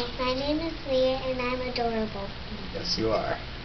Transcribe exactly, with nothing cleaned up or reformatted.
My name is Leah, and I'm adorable. Yes, you are.